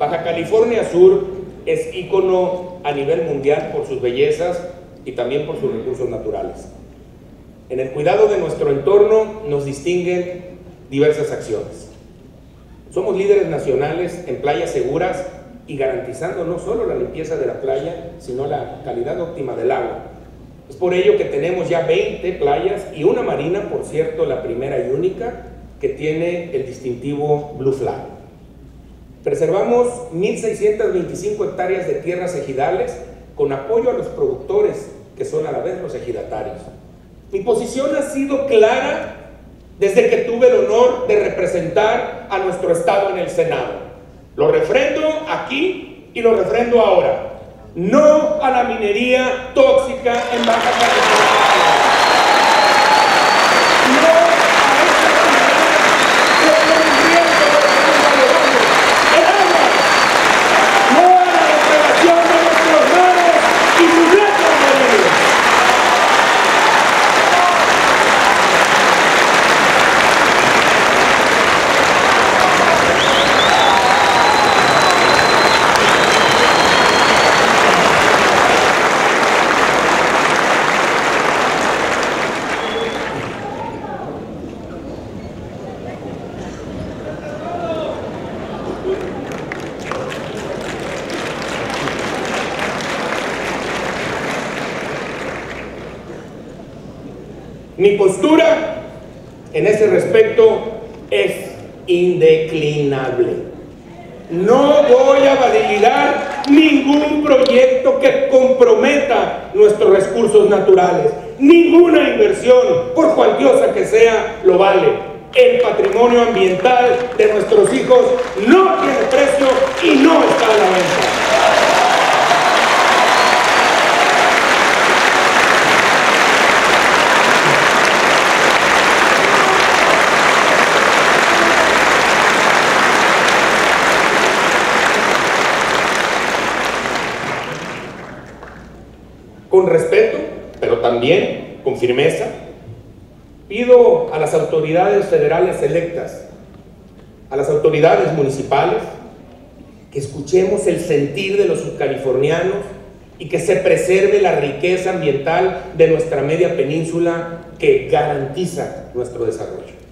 Baja California Sur es ícono a nivel mundial por sus bellezas y también por sus recursos naturales. En el cuidado de nuestro entorno nos distinguen diversas acciones. Somos líderes nacionales en playas seguras y garantizando no solo la limpieza de la playa, sino la calidad óptima del agua. Es por ello que tenemos ya 20 playas y una marina, por cierto, la primera y única, que tiene el distintivo Blue Flag. Preservamos 1.625 hectáreas de tierras ejidales con apoyo a los productores, que son a la vez los ejidatarios. Mi posición ha sido clara desde que tuve el honor de representar a nuestro estado en el Senado. Lo refrendo aquí y lo refrendo ahora. No a la minería tóxica en Baja California. No a esa actividad que pone en riesgo el agua. No a la depredación de nuestros mares y sus lechos marinos. Mi postura en ese respecto es indeclinable. No voy a validar ningún proyecto que comprometa nuestros recursos naturales. Ninguna inversión, por cuantiosa que sea, lo vale. El patrimonio ambiental de nuestros hijos no tiene precio y no está a la venta. Con respeto, pero también con firmeza, pido a las autoridades federales electas, a las autoridades municipales, que escuchemos el sentir de los subcalifornianos y que se preserve la riqueza ambiental de nuestra media península que garantiza nuestro desarrollo.